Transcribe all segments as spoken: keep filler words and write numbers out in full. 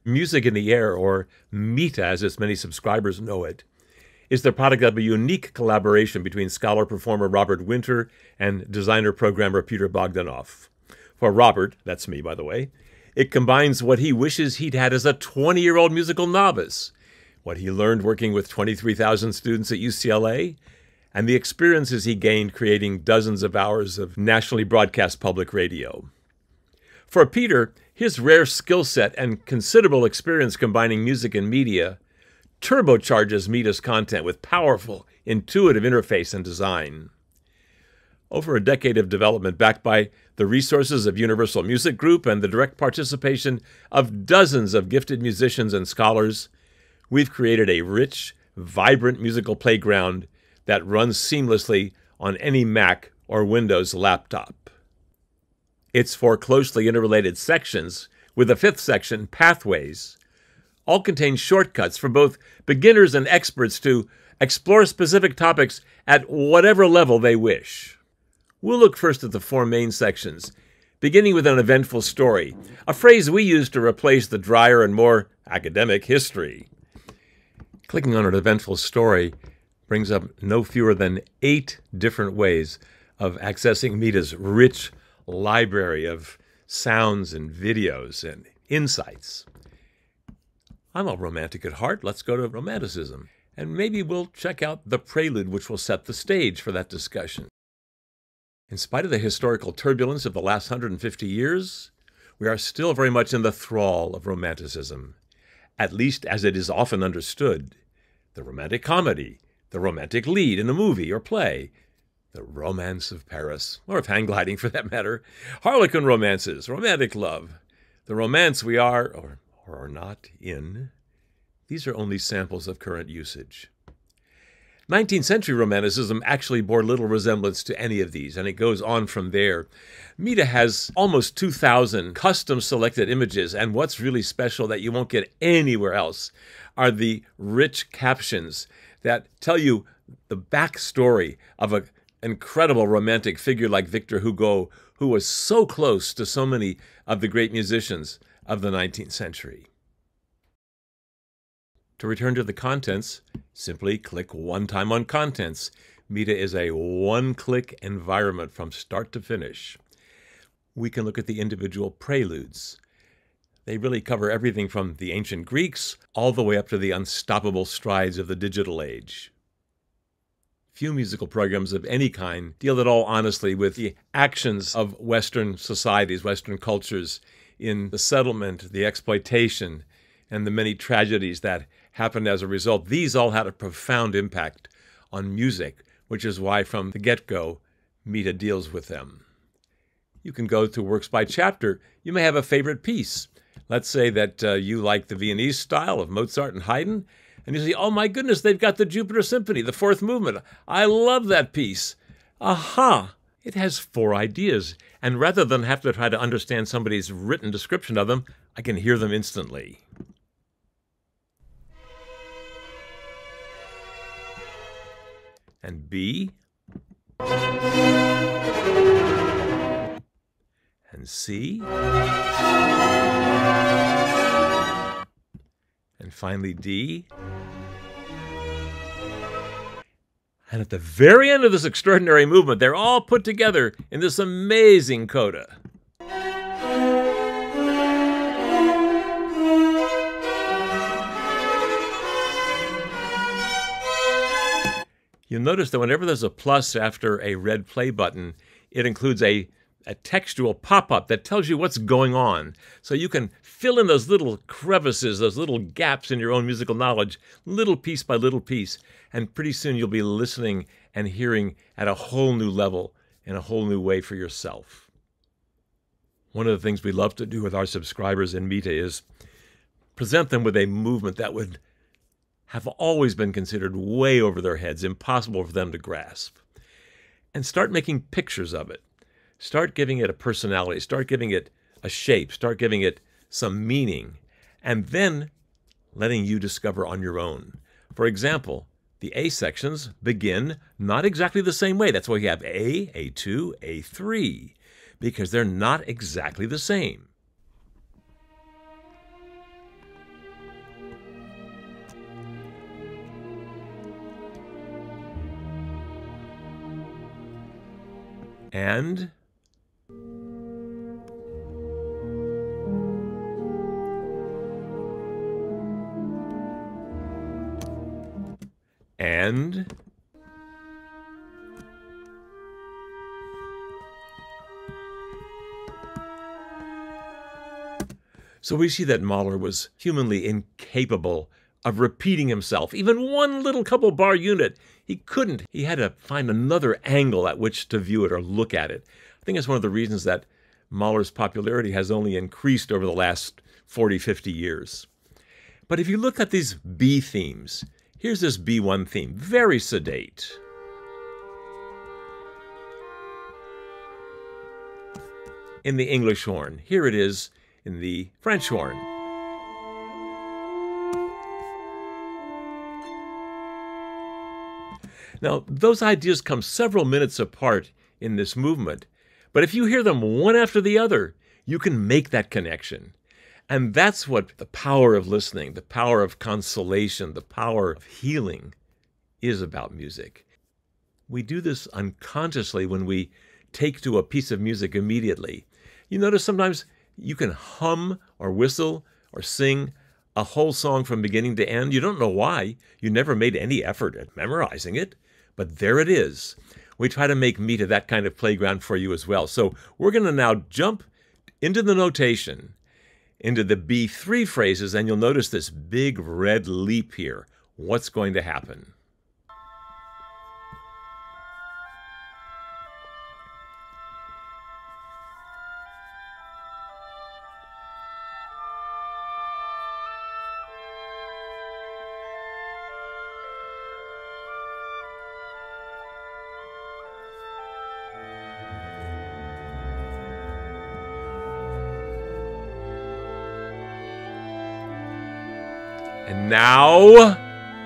Music in the Air, or MITA as its many subscribers know it, is the product of a unique collaboration between scholar-performer Robert Winter and designer-programmer Peter Bogdanoff. For Robert, that's me by the way, it combines what he wishes he'd had as a twenty-year-old musical novice, what he learned working with twenty-three thousand students at U C L A, and the experiences he gained creating dozens of hours of nationally broadcast public radio. For Peter, his rare skill set and considerable experience combining music and media turbocharges MITA's content with powerful, intuitive interface and design. Over a decade of development backed by the resources of Universal Music Group and the direct participation of dozens of gifted musicians and scholars, we've created a rich, vibrant musical playground that runs seamlessly on any Mac or Windows laptop. Its four closely interrelated sections, with a fifth section, Pathways, all contain shortcuts for both beginners and experts to explore specific topics at whatever level they wish. We'll look first at the four main sections, beginning with an eventful story, a phrase we use to replace the drier and more academic history. Clicking on an eventful story brings up no fewer than eight different ways of accessing MITA's rich library of sounds and videos and insights. I'm a romantic at heart. Let's go to romanticism. And maybe we'll check out the prelude, which will set the stage for that discussion. In spite of the historical turbulence of the last one hundred fifty years, we are still very much in the thrall of romanticism, at least as it is often understood. The romantic comedy, the romantic lead in a movie or play, the romance of Paris, or of hang gliding for that matter, harlequin romances, romantic love, the romance we are, or, or are not, in. These are only samples of current usage. nineteenth century Romanticism actually bore little resemblance to any of these, and it goes on from there. MITA has almost two thousand custom-selected images, and what's really special that you won't get anywhere else are the rich captions that tell you the backstory of an incredible romantic figure like Victor Hugo, who was so close to so many of the great musicians of the nineteenth century. To return to the contents, simply click one time on Contents. MITA is a one-click environment from start to finish. We can look at the individual preludes. They really cover everything from the ancient Greeks all the way up to the unstoppable strides of the digital age. Few musical programs of any kind deal at all honestly with the actions of Western societies, Western cultures, in the settlement, the exploitation, and the many tragedies that happened as a result. These all had a profound impact on music, which is why from the get-go, MITA deals with them. You can go to works by chapter. You may have a favorite piece. Let's say that uh, you like the Viennese style of Mozart and Haydn, and you say, oh my goodness, they've got the Jupiter Symphony, the fourth movement. I love that piece. Aha! It has four ideas, and rather than have to try to understand somebody's written description of them, I can hear them instantly. And B, and C, and finally D. And at the very end of this extraordinary movement, they're all put together in this amazing coda. You'll notice that whenever there's a plus after a red play button, it includes a, a textual pop-up that tells you what's going on. So you can fill in those little crevices, those little gaps in your own musical knowledge, little piece by little piece, and pretty soon you'll be listening and hearing at a whole new level in a whole new way for yourself. One of the things we love to do with our subscribers in MITA is present them with a movement that would have always been considered way over their heads, impossible for them to grasp. And start making pictures of it. Start giving it a personality. Start giving it a shape. Start giving it some meaning. And then letting you discover on your own. For example, the A sections begin not exactly the same way. That's why you have A, A two, A three, because they're not exactly the same. And and so we see that Mahler was humanly incapable of repeating himself. Even one little couple bar unit, he couldn't. He had to find another angle at which to view it or look at it. I think it's one of the reasons that Mahler's popularity has only increased over the last forty, fifty years. But if you look at these B themes, here's this B one theme, very sedate. In the English horn, here it is in the French horn. Now, those ideas come several minutes apart in this movement, but if you hear them one after the other, you can make that connection. And that's what the power of listening, the power of consolation, the power of healing is about music. We do this unconsciously when we take to a piece of music immediately. You notice sometimes you can hum or whistle or sing a whole song from beginning to end. You don't know why. You never made any effort at memorizing it, but there it is. We try to make MITA that kind of playground for you as well. So we're going to now jump into the notation, into the B three phrases, and you'll notice this big red leap here. What's going to happen? And now,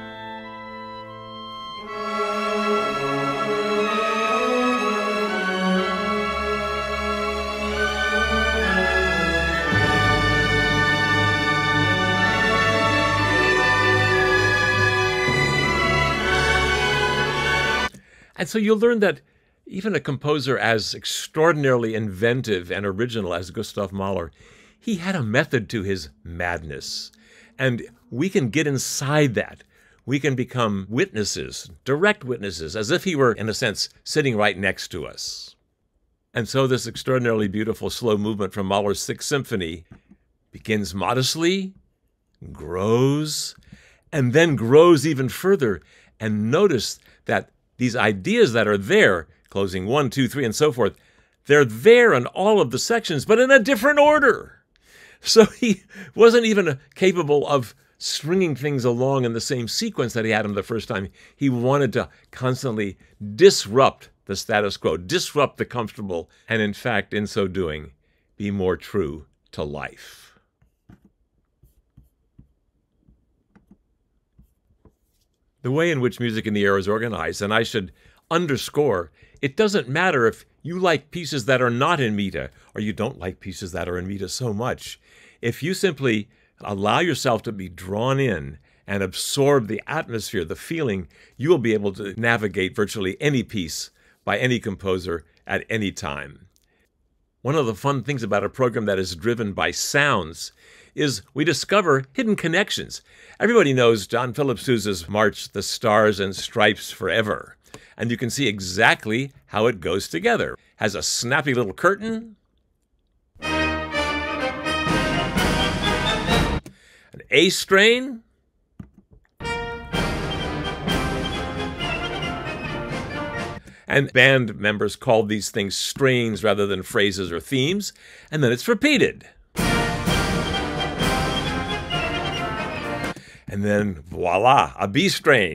and so you'll learn that even a composer as extraordinarily inventive and original as Gustav Mahler, he had a method to his madness. And we can get inside that. We can become witnesses, direct witnesses, as if he were, in a sense, sitting right next to us. And so this extraordinarily beautiful slow movement from Mahler's Sixth Symphony begins modestly, grows, and then grows even further. And notice that these ideas that are there, closing one, two, three, and so forth, they're there in all of the sections, but in a different order. So he wasn't even capable of stringing things along in the same sequence that he had them the first time. He wanted to constantly disrupt the status quo, disrupt the comfortable, and in fact, in so doing, be more true to life. The way in which music in the era is organized, and I should underscore, it doesn't matter if you like pieces that are not in MITA, or you don't like pieces that are in MITA so much. If you simply allow yourself to be drawn in and absorb the atmosphere, the feeling, you will be able to navigate virtually any piece by any composer at any time. One of the fun things about a program that is driven by sounds is we discover hidden connections. Everybody knows John Philip Sousa's March, The Stars and Stripes Forever. And you can see exactly how it goes together. Has a snappy little curtain, an A strain, and band members called these things strains rather than phrases or themes, and then it's repeated. And then, voila, a B strain.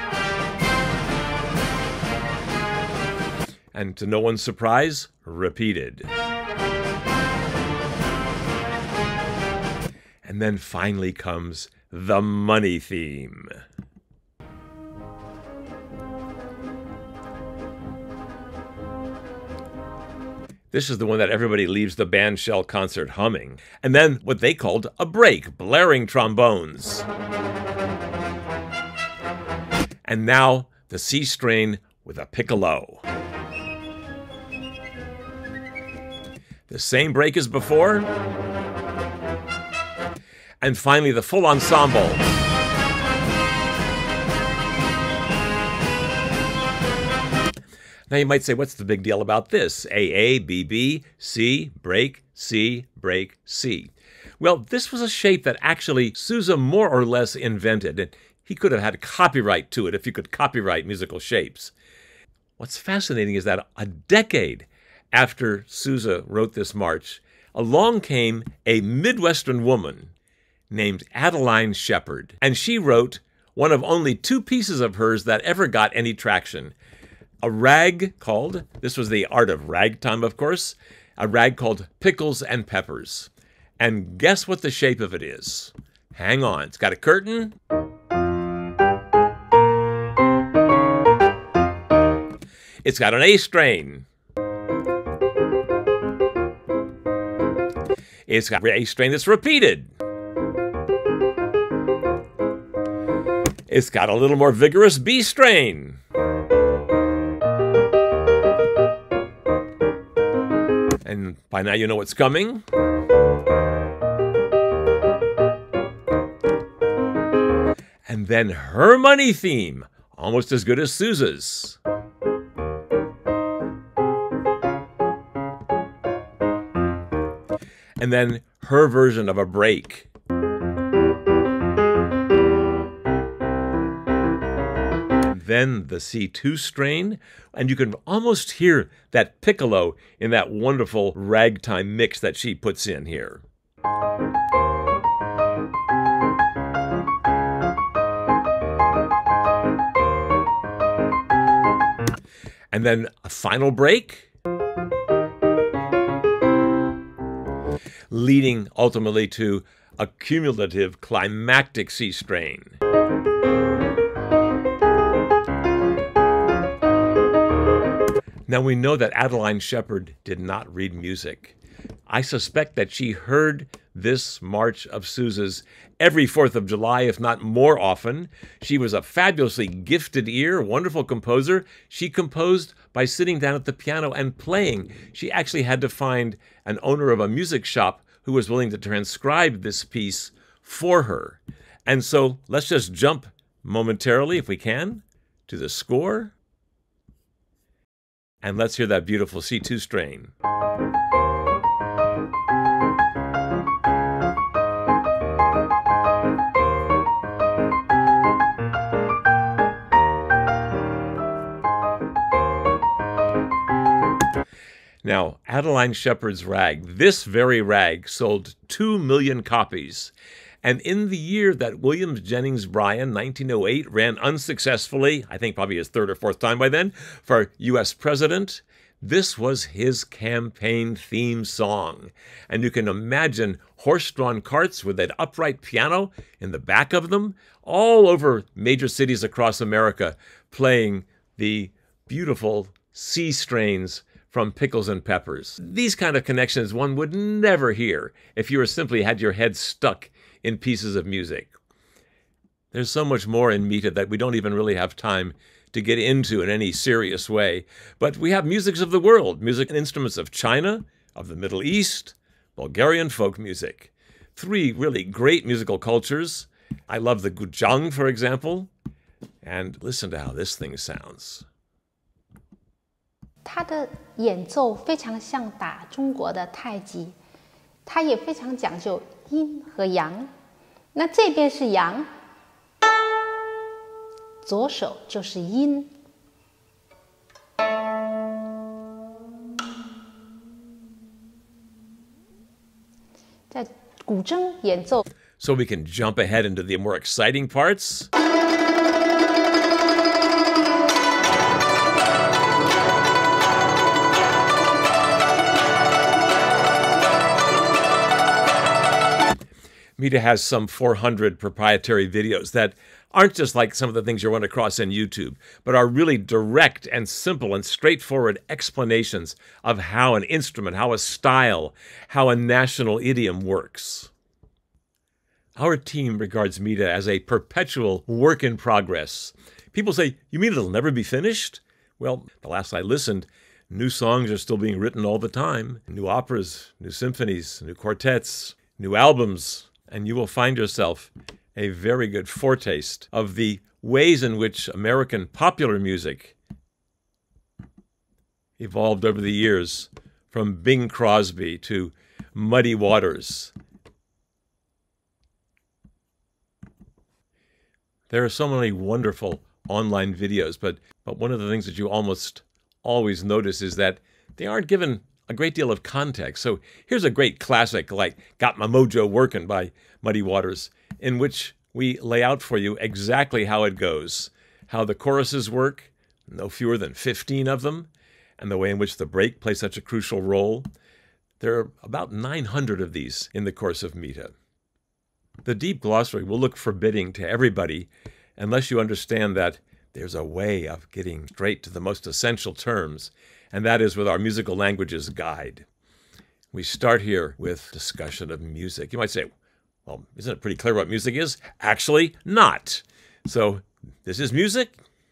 And to no one's surprise, repeated. And then finally comes the money theme. This is the one that everybody leaves the bandshell concert humming. And then what they called a break, blaring trombones. And now the C strain with a piccolo. the same break as before, and finally the full ensemble. Now you might say, what's the big deal about this? A, A, B, B, C, break, C, break, C. Well, this was a shape that actually Sousa more or less invented, and he could have had copyright to it if you could copyright musical shapes. What's fascinating is that a decade after Sousa wrote this march, along came a Midwestern woman named Adeline Shepard, and she wrote one of only two pieces of hers that ever got any traction. A rag called, this was the art of ragtime, of course, a rag called Pickles and Peppers. And guess what the shape of it is? Hang on, it's got a curtain. It's got an A strain. It's got an A strain that's repeated. It's got a little more vigorous B strain. And by now you know what's coming. And then her money theme, almost as good as Sousa's. And then her version of a break. And then the C two strain, and you can almost hear that piccolo in that wonderful ragtime mix that she puts in here. And then a final break, leading ultimately to a cumulative climactic C strain. Now we know that Adeline Shepard did not read music. I suspect that she heard this march of Sousa's every fourth of July, if not more often. She was a fabulously gifted ear, wonderful composer. She composed by sitting down at the piano and playing. She actually had to find an owner of a music shop who was willing to transcribe this piece for her. And so let's just jump momentarily, if we can, to the score. And let's hear that beautiful C two strain. Now, Adeline Shepard's rag, this very rag, sold two million copies. And in the year that William Jennings Bryan, nineteen oh eight, ran unsuccessfully, I think probably his third or fourth time by then, for U S president, this was his campaign theme song. And you can imagine horse-drawn carts with that upright piano in the back of them, all over major cities across America, playing the beautiful C strains from Pickles and Peppers. These kind of connections one would never hear if you were simply had your head stuck in pieces of music. There's so much more in MITA that we don't even really have time to get into in any serious way. But we have musics of the world, music and instruments of China, of the Middle East, Bulgarian folk music. Three really great musical cultures. I love the guzheng, for example. And listen to how this thing sounds. 他的演奏非常像打中国的太极，他也非常讲究阴和阳。那这边是阳，左手就是阴。在古筝演奏。 So we can jump ahead into the more exciting parts. MITA has some four hundred proprietary videos that aren't just like some of the things you run across on YouTube, but are really direct and simple and straightforward explanations of how an instrument, how a style, how a national idiom works. Our team regards MITA as a perpetual work in progress. People say, you mean it'll never be finished? Well, the last I listened, New songs are still being written all the time. New operas, new symphonies, new quartets, new albums. And you will find yourself a very good foretaste of the ways in which American popular music evolved over the years, from Bing Crosby to Muddy Waters. There are so many wonderful online videos, but, but one of the things that you almost always notice is that they aren't given a great deal of context. So here's a great classic like Got My Mojo Workin' by Muddy Waters, in which we lay out for you exactly how it goes, how the choruses work, no fewer than fifteen of them, and the way in which the break plays such a crucial role. There are about nine hundred of these in the course of MITA. The deep glossary will look forbidding to everybody unless you understand that there's a way of getting straight to the most essential terms, and that is with our musical languages guide. We start here with discussion of music. You might say, well, isn't it pretty clear what music is? Actually, not. So, this is music.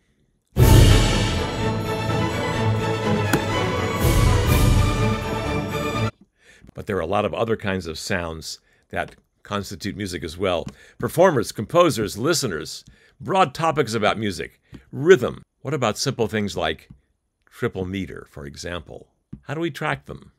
But there are a lot of other kinds of sounds that constitute music as well. Performers, composers, listeners, broad topics about music, rhythm. What about simple things like triple meter, for example? How do we track them?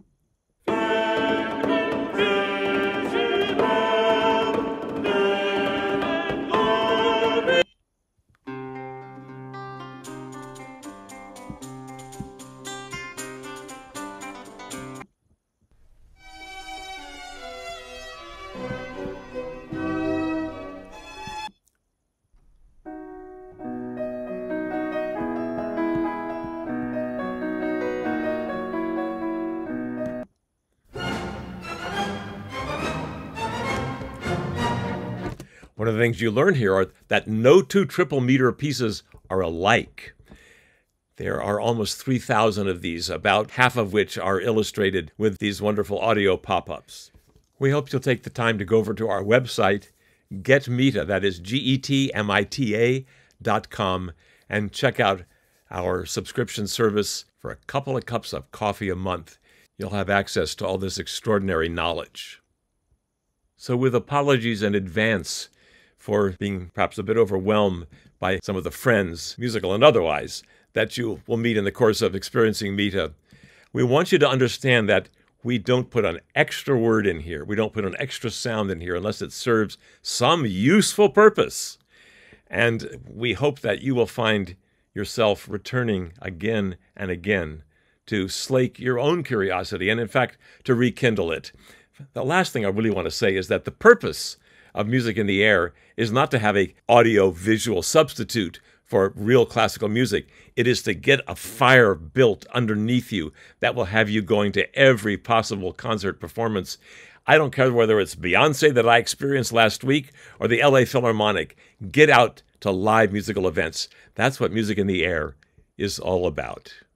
One of the things you learn here are that no two triple meter pieces are alike. There are almost three thousand of these, about half of which are illustrated with these wonderful audio pop-ups. We hope you'll take the time to go over to our website, Get MITA, that is G E T M I T A dot com, and check out our subscription service. For a couple of cups of coffee a month, you'll have access to all this extraordinary knowledge. So with apologies in advance for being perhaps a bit overwhelmed by some of the friends, musical and otherwise, that you will meet in the course of experiencing MITA, we want you to understand that we don't put an extra word in here. We don't put an extra sound in here unless it serves some useful purpose. And we hope that you will find yourself returning again and again to slake your own curiosity and, in fact, to rekindle it. The last thing I really want to say is that the purpose of Music in the Air is not to have a audio-visual substitute for real classical music. It is to get a fire built underneath you that will have you going to every possible concert performance. I don't care whether it's Beyonce that I experienced last week or the L A Philharmonic. Get out to live musical events. That's what Music in the Air is all about.